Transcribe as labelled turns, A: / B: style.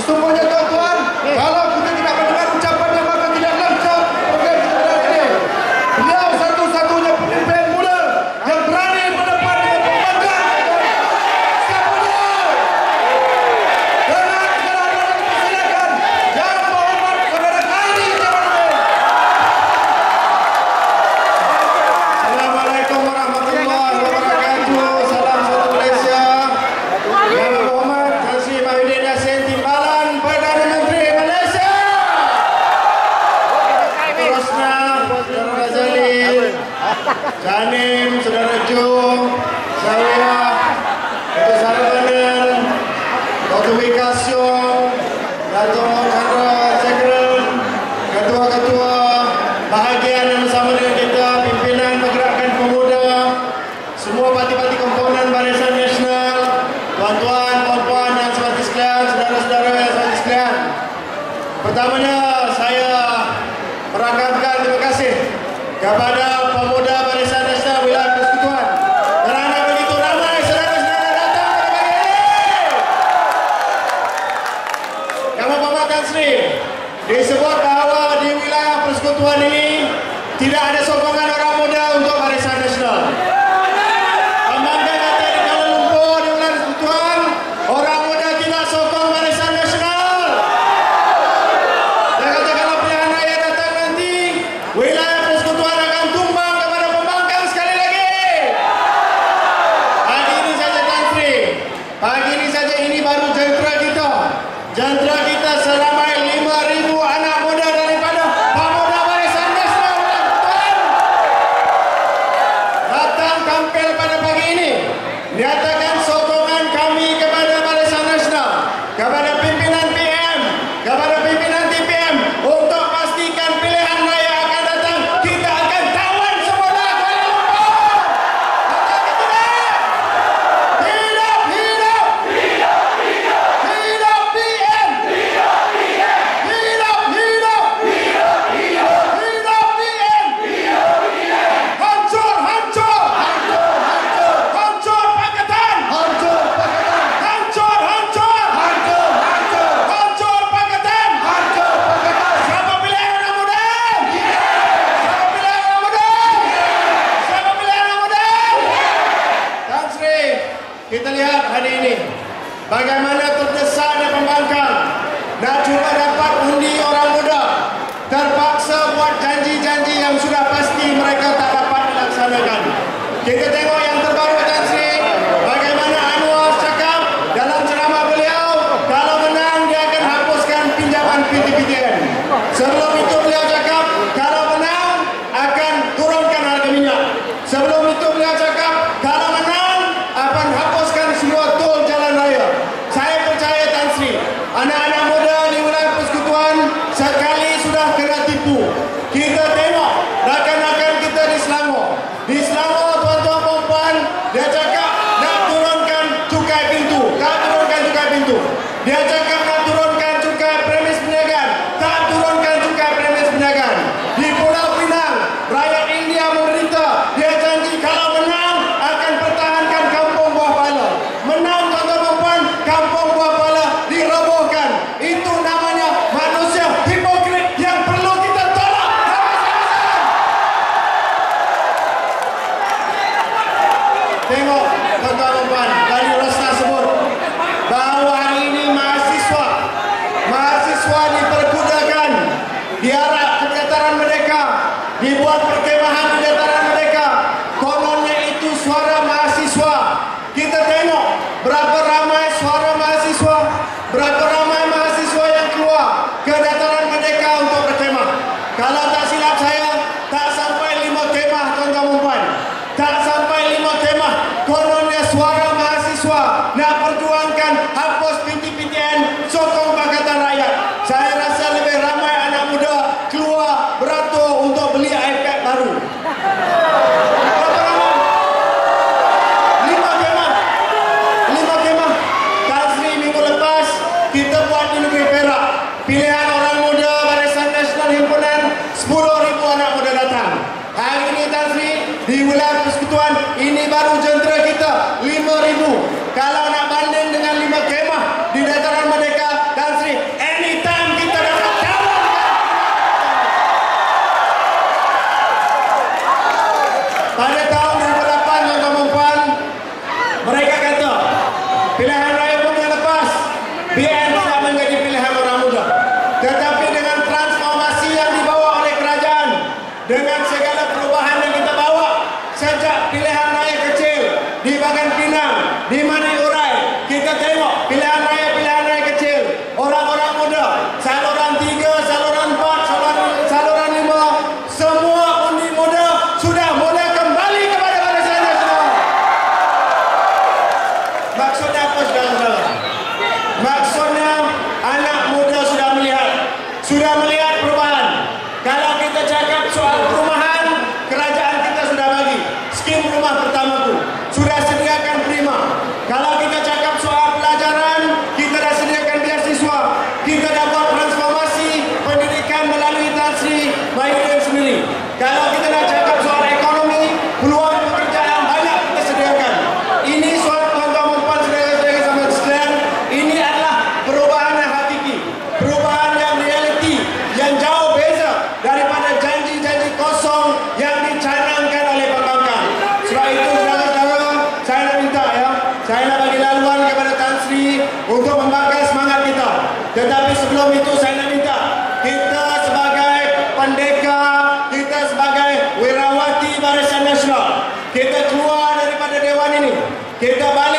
A: Sesungguhnya tuan-tuan, kalau kita tidak mendengar ucapannya maka tidak langsung program kita berada ini. Beliau satu-satunya pemimpin muda yang berani berdepan dengan pembangkang. Siapa dia? Dengan segala persilakan Yang Berhormat Saudara Khairi Jamaluddin. Assalamualaikum warahmatullahi wabarakatuh. Salam satu Malaysia. Yang Berhormat Tan Sri Mahyudin Yassin Timbalan, Perdana Menteri Malaysia. Terusnya Saudara Razali, Janim, Saudara Jo, saya, Dr. Saravanan, Dr. Wikasyo, Dato' Chandra Sekren, ketua-ketua bahagian yang bersama dengan kita, pimpinan pergerakan pemuda, semua parti-parti komponen Barisan Nasional, tuan-tuan, puan-puan dan sahabat sekalian, saudara-saudara dan sahabat sekalian. Pertamanya saya merangkamkan terima kasih kepada pemuda Barisan Nasional Wilayah Persekutuan kerana begitu ramai saudara-saudara datang pada pagi ini. Yang Berhormat Tan Sri, disebut bahawa di wilayah Persekutuan ini tidak ada sokongan orang muda untuk Barisan Nasional. Pembangkang kata di Kuala Lumpur di wilayah Persekutuan, orang muda tidak sokong Barisan Nasional. Dan kata kalau pilihan raya datang nanti, wilayah Persekutuan akan tumbang kepada pembangkang sekali lagi. Pagi ini saja Tan Sri, pagi ini saja ini baru jentera kita. Jentera kita selama 5,000 anak muda daripada pemuda Barisan Nasional wilayah Persekutuan datang tampil pada pagi ini. Nyatakan sokongan kami kepada Barisan Nasional, kepada pimpinan PM, kepada pimpinan TPM untuk pastikan pilihan raya akan datang. Kita akan tawan semula Kuala Lumpur. Betul ke tidak? Hidup, hidup. Hidup PM. Hidup, hidup. Hidup PM. Hancur, hancur. Hancur Pakatan. Hancur Pakatan. Siapa pilihan anak muda? Siapa pilihan anak muda? Siapa pilihan anak muda? Tan Sri, kita lihat hari ini bagaimana terdesaknya pembangkang nak cuba dapat undi orang muda, terpaksa buat janji-janji yang sudah pasti mereka tak dapat dilaksanakan. Kita tengok yang terbaru Tan Sri, bagaimana Anwar cakap dalam ceramah beliau, kalau menang dia akan hapuskan pinjaman PTPTN. Sebelum itu beliau cakap kalau menang akan turunkan harga minyak. Sebelum itu beliau cakap kalau menang akan hapuskan semua tol jalan raya. Saya percaya Tan Sri, anak-anak muda di wilayah Persekutuan sekali sudah kena tipu. Kita tengok rakan-rakan kita di Selangor. Di Selangor tuan-tuan perempuan, dia cakap nak turunkan cukai pintu. Tak turunkan cukai pintu. Dia cakap nak turunkan cukai premis perniagaan. Tak turunkan cukai premis perniagaan. Di Pulau Pinang, rakyat India menderita. Dia janji kalau menang akan pertahankan kampung Buah Pala. Menang tuan-tuan perempuan, kampung Buah Pala dirobohkan. Itu namanya manusia hipokrit yang perlu kita tolak. Tengok tuan-tuan perempuan, tadi Rosna sebut bahawa hari ini mahasiswa diperbudakan, diarak ke dataran Merdeka, dibuat perkemahan di dataran Merdeka. Kononnya itu suara mahasiswa. Kita tengok berapa ramai suara mahasiswa, berapa ramai mahasiswa yang keluar ke dataran Merdeka untuk berkemah. Kalau tak silap saya, tak sampai 5 kemah tuan-tuan perempuan. Tak sampai 5 kemah. Kononnya suara mahasiswa nak perjuangkan hapus PTPTN, sokong Pakatan Rakyat. Saya rasa lebih ramai anak muda keluar beratur untuk beli iPad baru. Berapa ramai? 5 kemah. 5 kemah. Tan Sri minggu lepas kita buat di negeri Perak. Pilihan orang muda Barisan Nasional Himpunan 10,000 anak muda datang. Hari ini Tan Sri di wilayah Persekutuan ini baru jentera kita 5,000. Kalau nak banding dengan 5 kemah di dataran Merdeka, Tan Sri saya nak bagi laluan kepada Tan Sri untuk membakar semangat kita. Tetapi sebelum itu saya nak minta kita sebagai pendekar, kita sebagai wirawati Barisan Nasional, kita keluar daripada Dewan ini. Kita balik